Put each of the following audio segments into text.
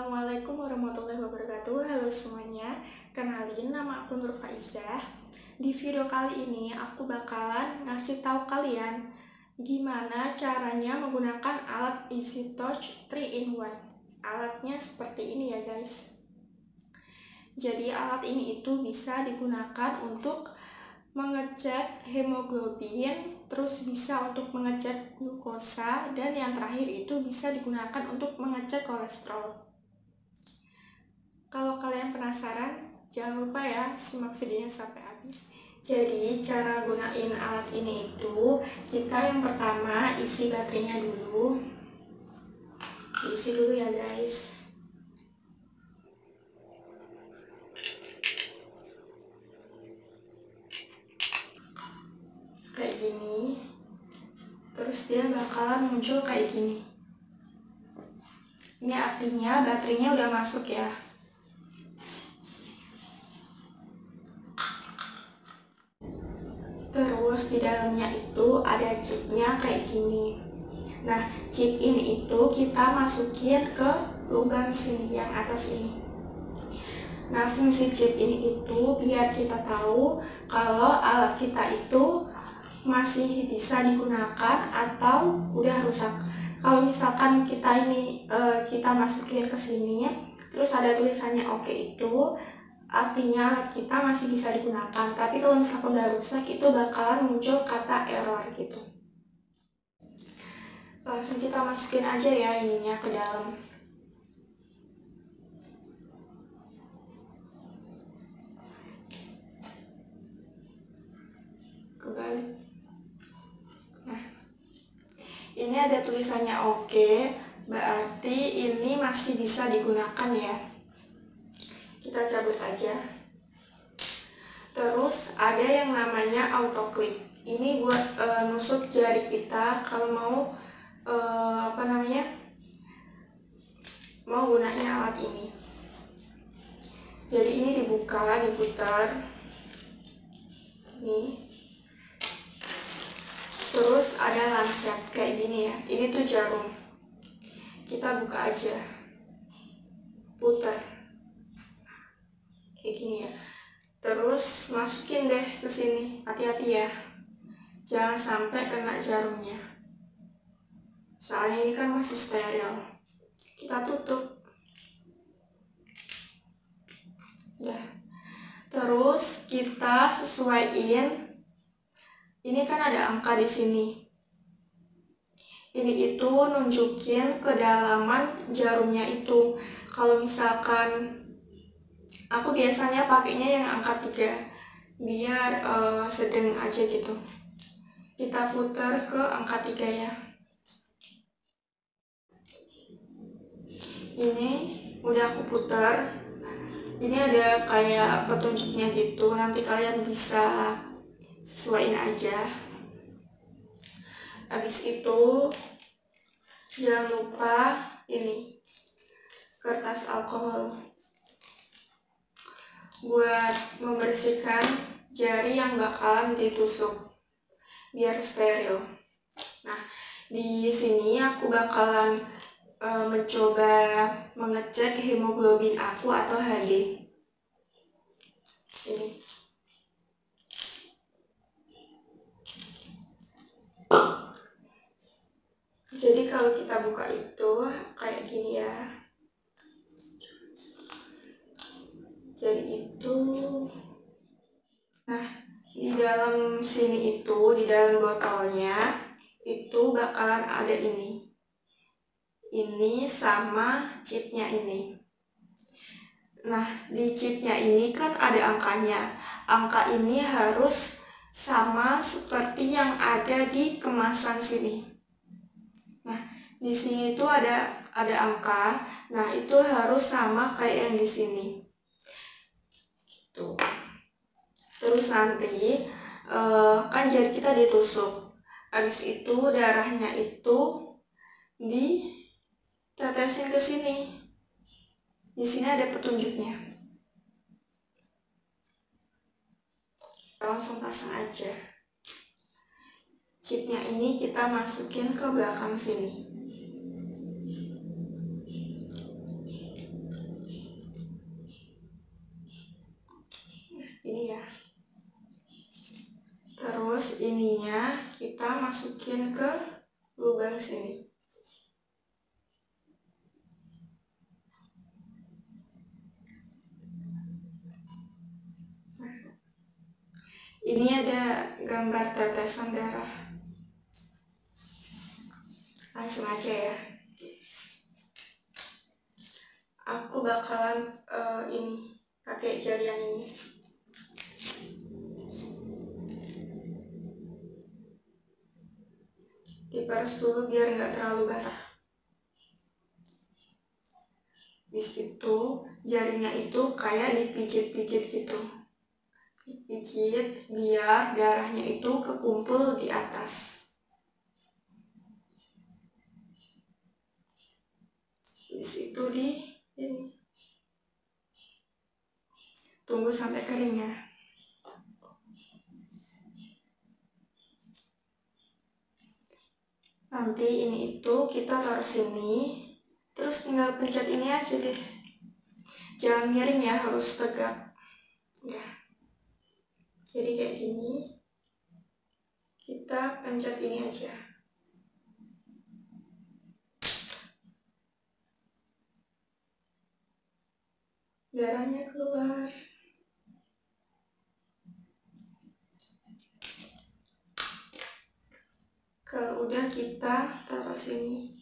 Assalamualaikum warahmatullahi wabarakatuh. Halo semuanya, kenalin nama aku Nur Faizah. Di video kali ini aku bakalan ngasih tahu kalian gimana caranya menggunakan alat Easy Touch 3-in-1. Alatnya seperti ini ya guys. Jadi alat ini itu bisa digunakan untuk mengecek hemoglobin, terus bisa untuk mengecek glukosa, dan yang terakhir itu bisa digunakan untuk mengecek kolesterol. Kalau kalian penasaran, jangan lupa ya simak videonya sampai habis. Jadi cara gunain alat ini itu, kita yang pertama isi baterainya dulu. Diisi dulu ya guys. Kayak gini. Terus dia bakalan muncul kayak gini. Ini artinya baterainya udah masuk ya. Terus di dalamnya itu ada chipnya kayak gini. Nah, chip ini itu kita masukin ke lubang sini yang atas ini. Nah, fungsi chip ini itu biar kita tahu kalau alat kita itu masih bisa digunakan atau udah rusak. Kalau misalkan kita ini kita masukin ke sini, terus ada tulisannya oke itu artinya alat kita masih bisa digunakan. Tapi kalau misalkan udah rusak itu bakalan muncul kata error gitu. Langsung kita masukin aja ya ininya ke dalam. Kembali. Nah, ini ada tulisannya oke, berarti ini masih bisa digunakan ya. Kita cabut aja. Terus ada yang namanya auto clip. Ini buat nusuk jari kita kalau mau mau gunain alat ini. Jadi ini dibuka, diputar. Nih. Terus ada lancet kayak gini ya. Ini tuh jarum. Kita buka aja. Putar. Kayak gini ya. Terus masukin deh ke sini. Hati-hati ya. Jangan sampai kena jarumnya. Soalnya ini kan masih steril. Kita tutup. Ya. Terus kita sesuaiin. Ini kan ada angka di sini. Ini itu nunjukin kedalaman jarumnya itu. Kalau misalkan aku biasanya pakainya yang angka 3 biar sedang aja gitu. Kita putar ke angka 3 ya. Ini udah aku putar. Ini ada kayak petunjuknya gitu. Nanti kalian bisa sesuaiin aja. Habis itu jangan lupa ini kertas alkohol buat membersihkan jari yang bakalan ditusuk biar steril. Nah, di sini aku bakalan mencoba mengecek hemoglobin aku atau HB. Ini. Jadi kalau kita buka itu kayak gini ya. Jadi itu. Nah, di dalam sini itu, di dalam botolnya itu bakalan ada ini. Ini sama chipnya ini. Nah, di chipnya ini kan ada angkanya. Angka ini harus sama seperti yang ada di kemasan sini. Nah, di sini itu ada angka. Nah, itu harus sama kayak yang di sini. Gitu. Terus nanti kan jari kita ditusuk. Habis itu darahnya itu ditetesin ke sini. Di sini ada petunjuknya. Kita langsung pasang aja. Chipnya ini kita masukin ke belakang sini. kita masukin ke lubang sini. Ini ada gambar tetesan darah. Langsung aja ya. Aku bakalan ini pakai jari yang ini. Diperes dulu biar nggak terlalu basah. Habis itu jarinya itu kayak dipijit-pijit gitu. Pijit biar darahnya itu kekumpul di atas. Habis itu ini tunggu sampai kering ya. Nanti ini itu kita taruh sini, terus tinggal pencet ini aja deh. Jangan miring ya, harus tegak. Ya. Jadi kayak gini. Kita pencet ini aja. Darahnya keluar. Kalau udah kita taruh sini.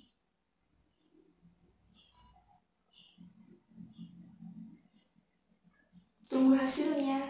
Tunggu hasilnya.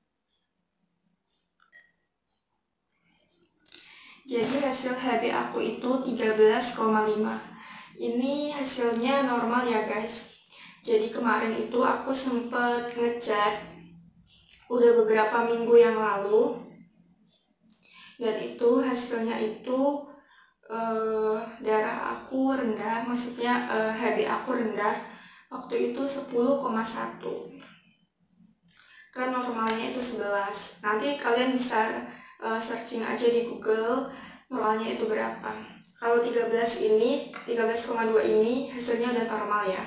Jadi hasil HB aku itu 13,5. Ini hasilnya normal ya guys. Jadi kemarin itu aku sempet ngecek udah beberapa minggu yang lalu, dan itu hasilnya itu darah aku rendah, maksudnya HB aku rendah waktu itu 10,1. Kan normalnya itu 11. Nanti kalian bisa searching aja di Google normalnya itu berapa. Kalau 13,2 ini hasilnya udah normal ya.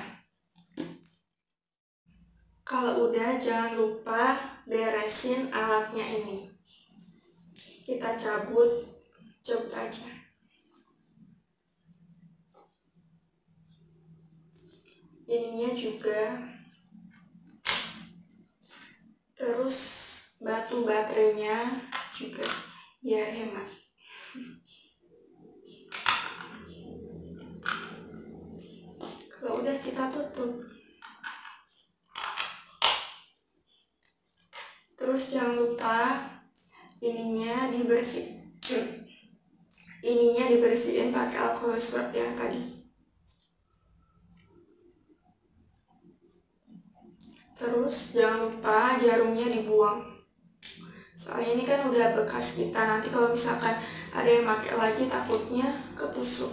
Kalau udah, jangan lupa beresin alatnya ini. Kita cabut aja. Ininya juga. Terus batu baterainya juga biar hemat. Kalau udah, kita tutup. Terus jangan lupa ininya dibersihin pakai alkohol swab yang tadi. Terus jangan lupa jarumnya dibuang. Soalnya ini kan udah bekas kita, nanti kalau misalkan ada yang pakai lagi takutnya ketusuk.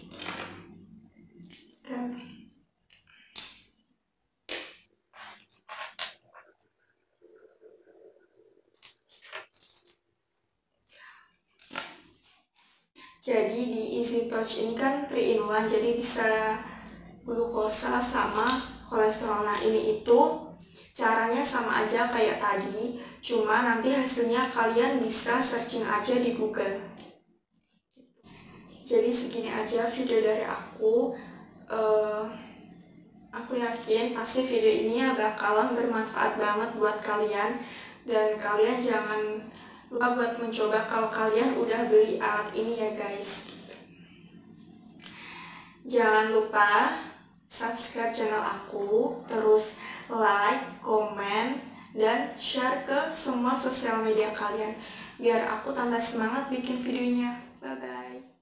Jadi di Easy Touch ini kan 3 in 1, jadi bisa glukosa sama kolesterol. Nah ini itu caranya sama aja kayak tadi, cuma nanti hasilnya kalian bisa searching aja di Google. Jadi segini aja video dari aku. Aku yakin pasti video ini bakalan bermanfaat banget buat kalian, dan kalian jangan lupa buat mencoba kalau kalian udah beli alat ini ya guys. Jangan lupa subscribe channel aku, terus like, komen, dan share ke semua sosial media kalian biar aku tambah semangat bikin videonya. Bye bye.